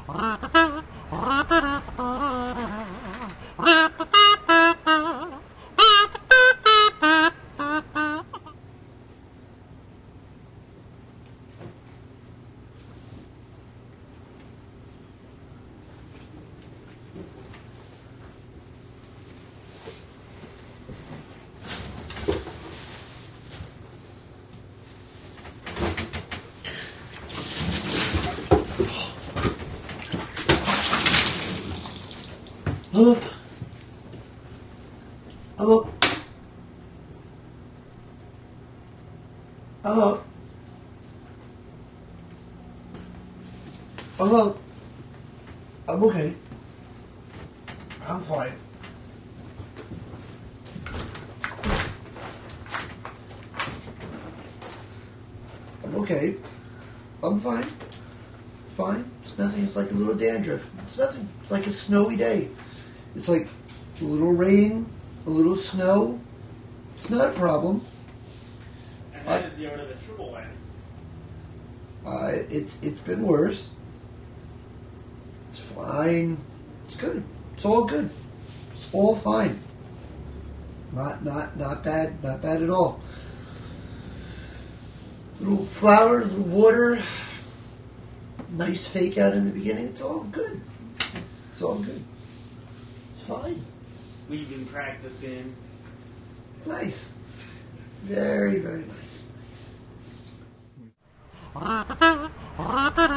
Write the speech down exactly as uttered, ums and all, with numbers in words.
Up. I'm up. I'm up. I'm up. I'm okay. I'm fine. I'm okay. I'm fine. Fine. It's nothing. It's like a little dandruff. It's nothing. It's like a snowy day. It's like a little rain, a little snow. It's not a problem. And that I, is the order of the triple win. Uh, it's it's been worse. It's fine. It's good. It's all good. It's all fine. Not not not bad. Not bad at all. Little flour, little water. Nice fake out in the beginning. It's all good. It's all good. It's fine. We've been practicing. Nice. Very, very nice. Nice.